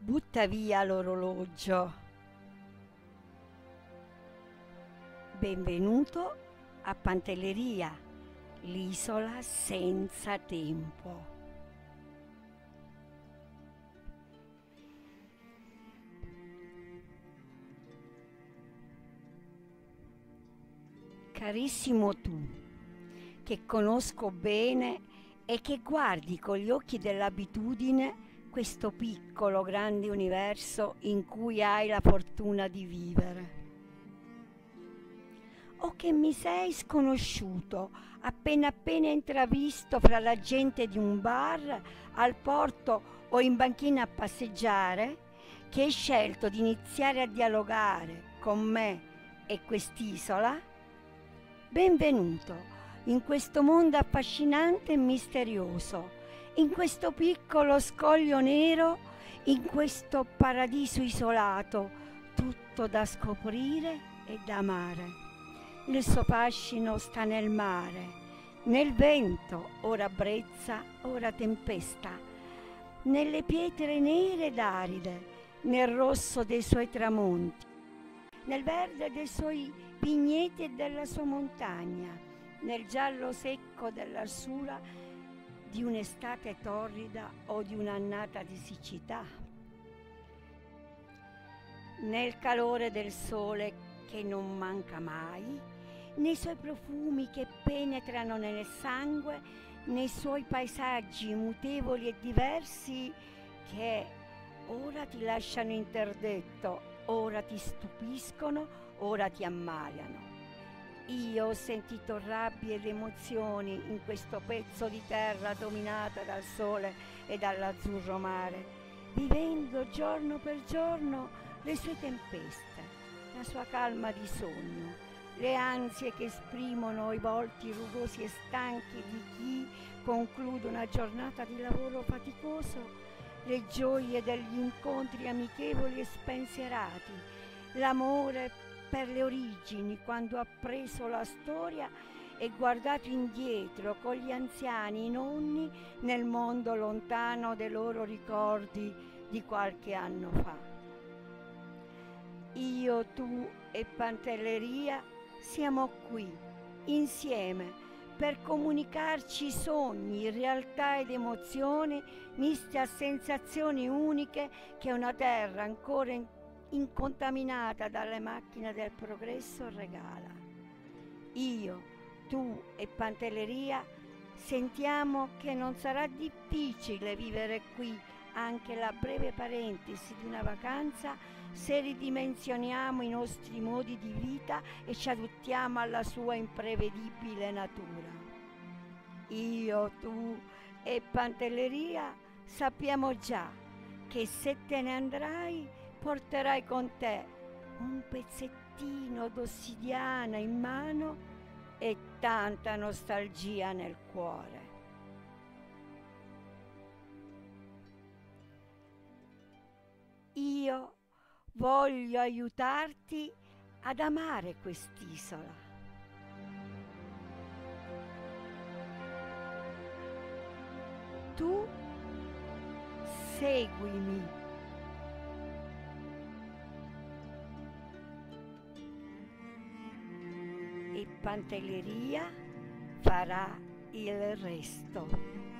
Butta via l'orologio. Benvenuto a Pantelleria, l'isola senza tempo. Carissimo tu, che conosco bene e che guardi con gli occhi dell'abitudine questo piccolo grande universo in cui hai la fortuna di vivere. O che mi sei sconosciuto, appena intravisto fra la gente di un bar, al porto o in banchina a passeggiare, che hai scelto di iniziare a dialogare con me e quest'isola? Benvenuto in questo mondo affascinante e misterioso, in questo piccolo scoglio nero, in questo paradiso isolato, tutto da scoprire e da amare. Il suo fascino sta nel mare, nel vento, ora brezza, ora tempesta, nelle pietre nere ed aride, nel rosso dei suoi tramonti, nel verde dei suoi vigneti e della sua montagna, nel giallo secco dell'arsura di un'estate torrida o di un'annata di siccità, nel calore del sole che non manca mai, nei suoi profumi che penetrano nel sangue, nei suoi paesaggi mutevoli e diversi che ora ti lasciano interdetto, ora ti stupiscono, ora ti ammaliano. Io ho sentito rabbie ed emozioni in questo pezzo di terra dominata dal sole e dall'azzurro mare, vivendo giorno per giorno le sue tempeste, la sua calma di sogno, le ansie che esprimono i volti rugosi e stanchi di chi conclude una giornata di lavoro faticoso, le gioie degli incontri amichevoli e spensierati, l'amore per le origini quando ha preso la storia e guardato indietro con gli anziani, i nonni, nel mondo lontano dei loro ricordi di qualche anno fa. Io, tu e Pantelleria siamo qui, insieme, per comunicarci sogni, realtà ed emozioni miste a sensazioni uniche che una terra ancora incontaminata dalle macchine del progresso regala. Io, tu e Pantelleria sentiamo che non sarà difficile vivere qui anche la breve parentesi di una vacanza se ridimensioniamo i nostri modi di vita e ci adattiamo alla sua imprevedibile natura. Io, tu e Pantelleria sappiamo già che se te ne andrai porterai con te un pezzettino d'ossidiana in mano e tanta nostalgia nel cuore. Io voglio aiutarti ad amare quest'isola. Tu seguimi. E Pantelleria farà il resto.